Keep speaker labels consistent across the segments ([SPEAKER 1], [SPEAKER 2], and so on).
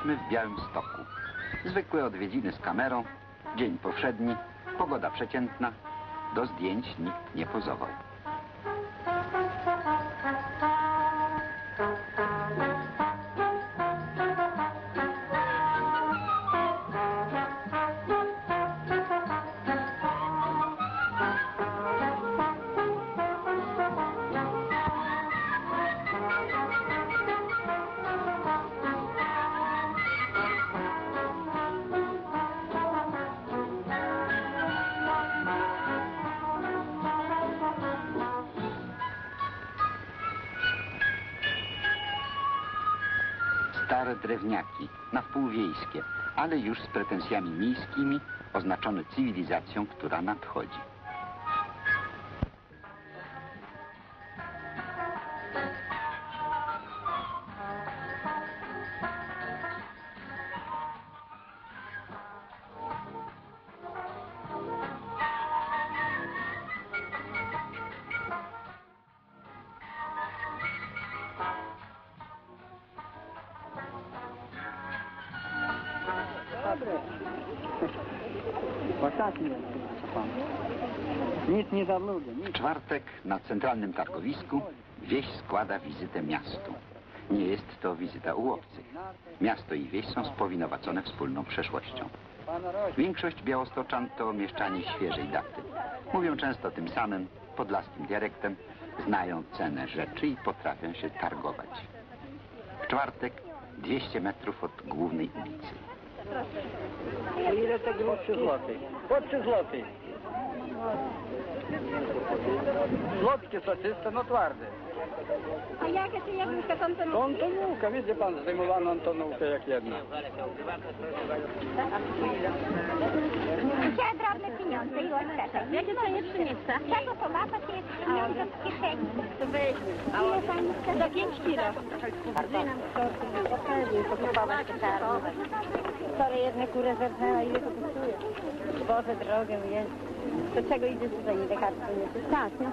[SPEAKER 1] Jesteśmy w Białymstoku. Zwykłe odwiedziny z kamerą, dzień powszedni, pogoda przeciętna, do zdjęć nikt nie pozował. Stare drewniaki, na wpół wiejskie, ale już z pretensjami miejskimi, oznaczone cywilizacją, która nadchodzi.
[SPEAKER 2] Nic nie zabludzie.
[SPEAKER 1] W czwartek na centralnym targowisku wieś składa wizytę miastu. Nie jest to wizyta u obcych. Miasto i wieś są spowinowacone wspólną przeszłością. Większość białostoczan to mieszczanie świeżej daty. Mówią często tym samym podlaskim dialektem, znają cenę rzeczy i potrafią się targować. W czwartek 200 metrów od głównej ulicy.
[SPEAKER 2] Ile tego? Po 3 złotych. Po 3 złotych. Słodkie, soczyste, no twarde.
[SPEAKER 3] A jakie ty jabłuszka są te?
[SPEAKER 2] To Antonówka, widzi pan, zdejmowaną Antonówkę jak jedna.
[SPEAKER 3] Chciała drobne pieniądze i łaskacze. Jakie to jest miejsca? Czego połapać jest pieniądze w kieszeni? To weźmy. Ile pani chce? Za 5 kilo. Bardzo nam pokażę, pokupować te czarne. Wczoraj jedne kurę zerknęła, ile to kosztuje. Boże drogę jest. Do czego idziesz tutaj, nie lekarstwo nie? Tak, nie?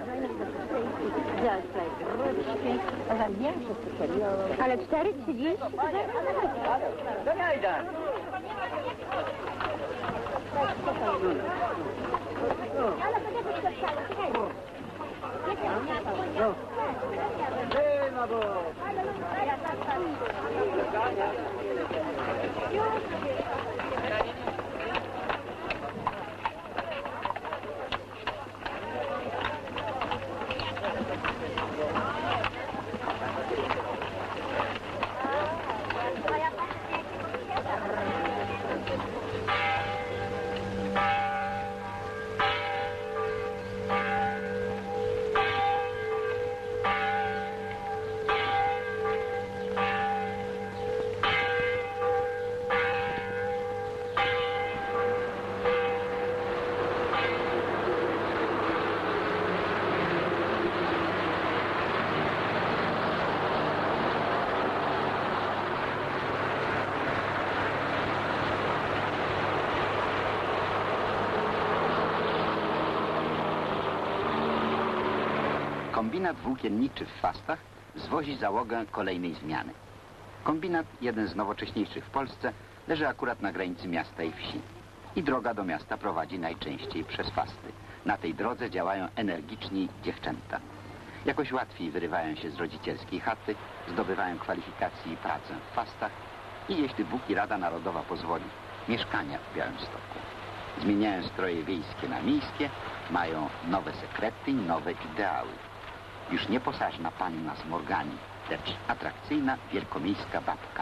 [SPEAKER 3] Ale 4,30?
[SPEAKER 2] To nie idę.
[SPEAKER 3] Ale to nie wyskoczyło, czekaj.
[SPEAKER 2] Ty, no bo...
[SPEAKER 1] Kombinat włókienniczy w Fastach zwozi załogę kolejnej zmiany. Kombinat, jeden z nowocześniejszych w Polsce, leży akurat na granicy miasta i wsi. I droga do miasta prowadzi najczęściej przez Fasty. Na tej drodze działają energiczni dziewczęta. Jakoś łatwiej wyrywają się z rodzicielskiej chaty, zdobywają kwalifikacje i pracę w Fastach i, jeśli Bóg i Rada Narodowa pozwoli, mieszkania w Białymstoku. Zmieniają stroje wiejskie na miejskie, mają nowe sekrety i nowe ideały. Już nieposażna panna z Morgani, lecz atrakcyjna wielkomiejska babka.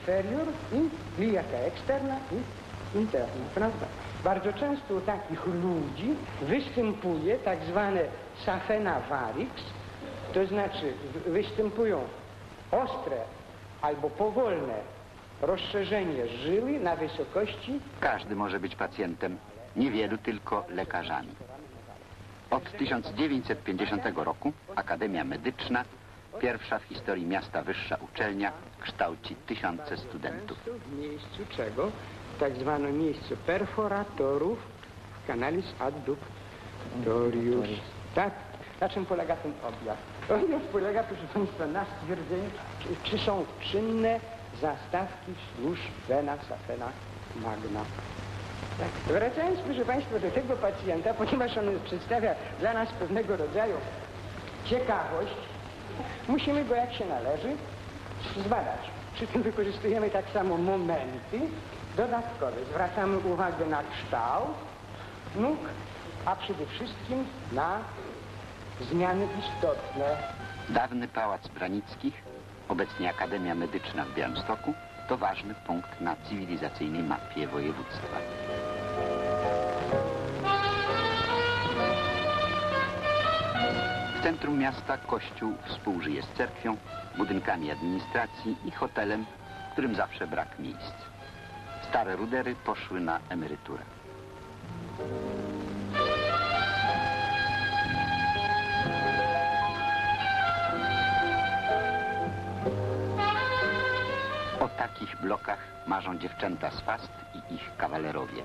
[SPEAKER 4] inferior i gliata externa i interna, prawda? Bardzo często u takich ludzi występuje tak zwane safena varix, to znaczy występują ostre albo powolne rozszerzenie żyły na wysokości.
[SPEAKER 1] Każdy może być pacjentem, niewielu tylko lekarzami. Od 1950 roku Akademia Medyczna, pierwsza w historii miasta wyższa uczelnia, kształci tysiące studentów.
[SPEAKER 4] W miejscu czego? Tak zwanym miejscu perforatorów w canalis adductorius. Tak? Na czym polega ten objaw? Objaw polega, proszę Państwa, na stwierdzeniu, czy są czynne zastawki wzdłuż vena safena magna. Tak. Wracając, proszę Państwa, do tego pacjenta, ponieważ on przedstawia dla nas pewnego rodzaju ciekawość, musimy go jak się należy zbadać. Przy tym wykorzystujemy tak samo momenty dodatkowe. Zwracamy uwagę na kształt nóg, a przede wszystkim na zmiany istotne.
[SPEAKER 1] Dawny Pałac Branickich, obecnie Akademia Medyczna w Białymstoku, to ważny punkt na cywilizacyjnej mapie województwa. W centrum miasta kościół współżyje z cerkwią, budynkami administracji i hotelem, w którym zawsze brak miejsc. Stare rudery poszły na emeryturę. O takich blokach marzą dziewczęta z Fast i ich kawalerowie.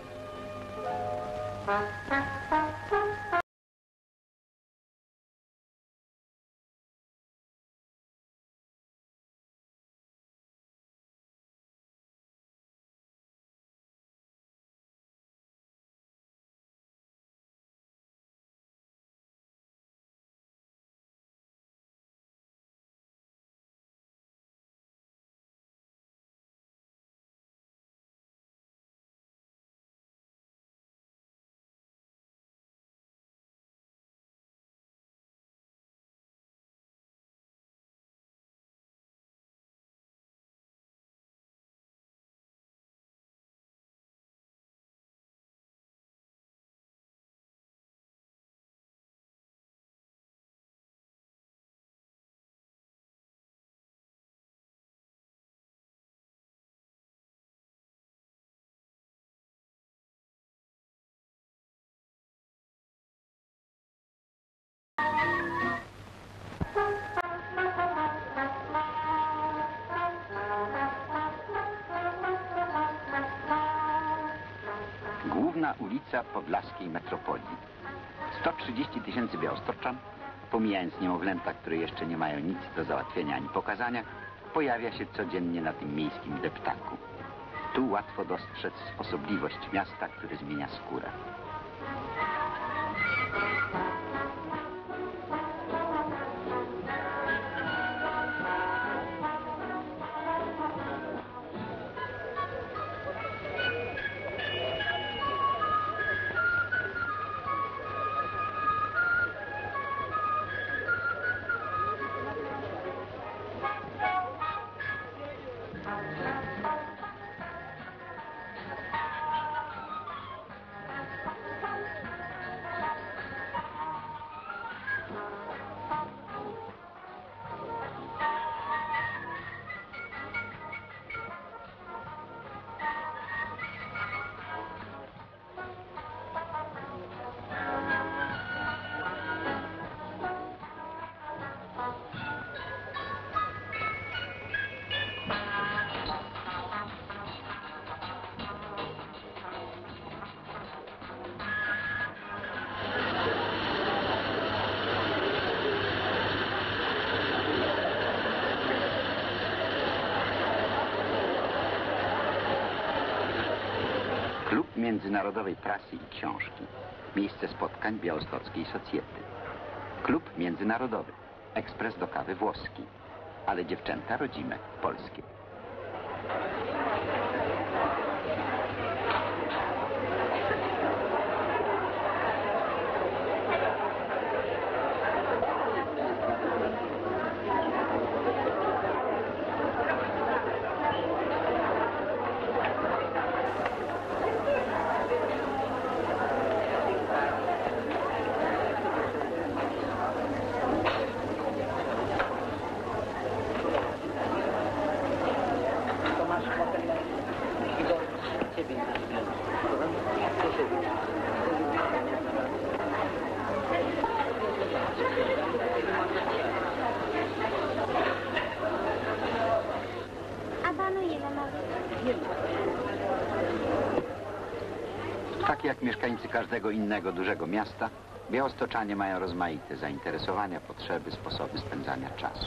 [SPEAKER 1] Główna ulica podlaskiej metropolii. 130 000 białostoczan, pomijając niemowlęta, które jeszcze nie mają nic do załatwienia ani pokazania, pojawia się codziennie na tym miejskim deptaku. Tu łatwo dostrzec osobliwość miasta, które zmienia skórę. Klub Międzynarodowej Prasy i Książki. Miejsce spotkań białostockiej socjety. Klub Międzynarodowy. Ekspres do kawy włoski. Ale dziewczęta rodzime, polskie.
[SPEAKER 3] A panu ile ma?
[SPEAKER 1] Tak jak mieszkańcy każdego innego dużego miasta, białostoczanie mają rozmaite zainteresowania, potrzeby, sposoby spędzania czasu.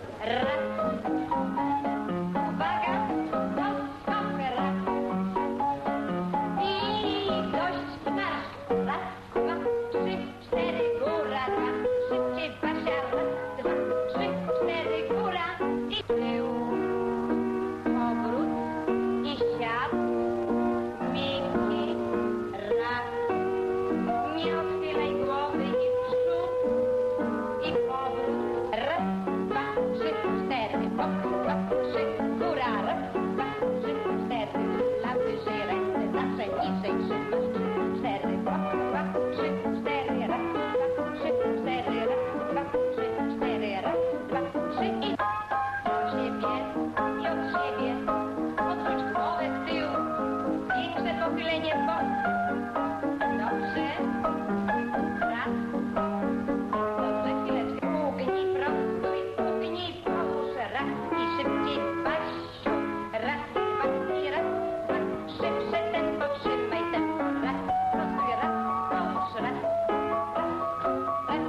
[SPEAKER 3] Uwaga, stop, raz. I dość, marsz. Raz, dwa, trzy, cztery, góra, dwa. Szybciej, Basia, raz, dwa, trzy, cztery, góra. I tył, powrót i siad. Miękki, raz. Nie odchylaj głowy i w przód. I powrót. Raz, dwa, trzy, cztery. Powrót, dwa, trzy, góra. Raz, dwa, trzy, cztery. Dla wyżej ręce, zawsze niżej trzymasz. Trzy, cztery. Powrót, dwa, trzy, cztery. Raz, dwa, trzy, cztery. Raz, dwa, trzy, cztery. Raz, dwa, trzy i od siebie i od siebie. Odwróć głowę w tył. Większe pochylenie w bok. Dobrze. Raz. Dobrze, chwileczkę. Ugnij prosto i ugnij połóż. Raz i szybciej, Basiu. Raz, dwa i raz, dwa. Szybsze tempo, trzymaj tempo. Raz, prosto i raz, połóż. Raz, raz,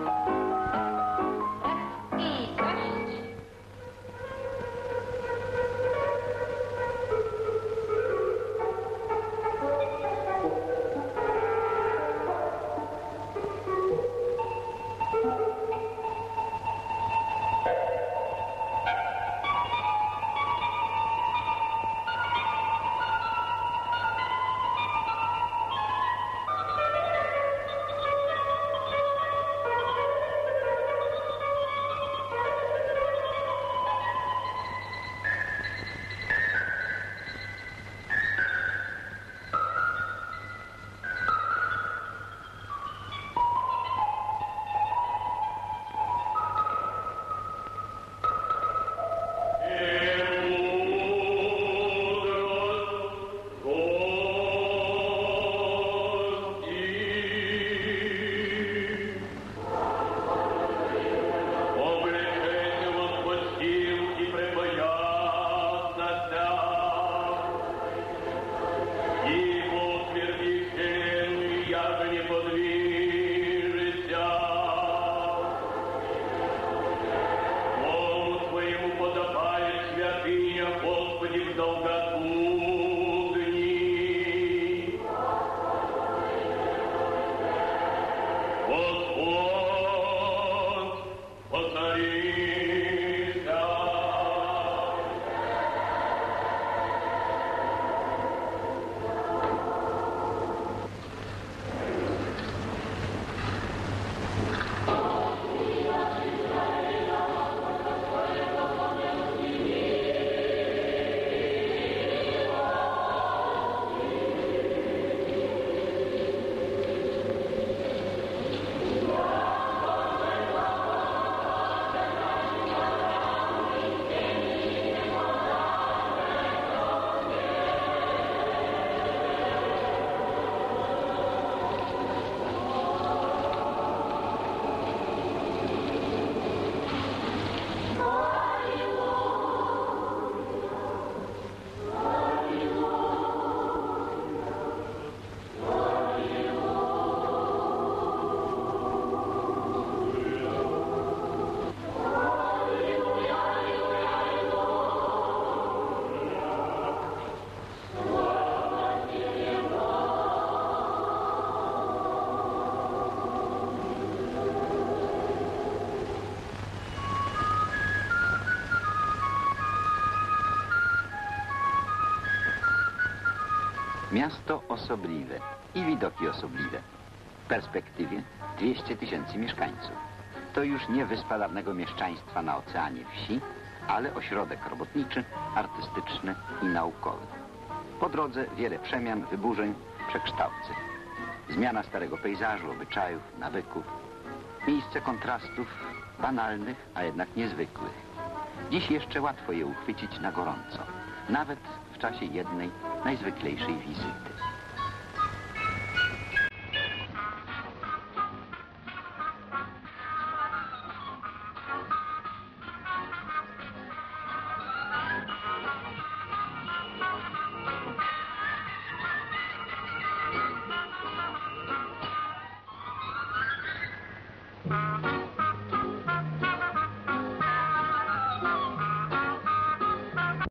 [SPEAKER 3] raz i dość.
[SPEAKER 1] Miasto osobliwe i widoki osobliwe. W perspektywie 200 000 mieszkańców. To już nie wyspa dawnego mieszczaństwa na oceanie wsi, ale ośrodek robotniczy, artystyczny i naukowy. Po drodze wiele przemian, wyburzeń, przekształceń. Zmiana starego pejzażu, obyczajów, nawyków. Miejsce kontrastów banalnych, a jednak niezwykłych. Dziś jeszcze łatwo je uchwycić na gorąco, nawet w czasie jednej najzwyklejszej wizyty.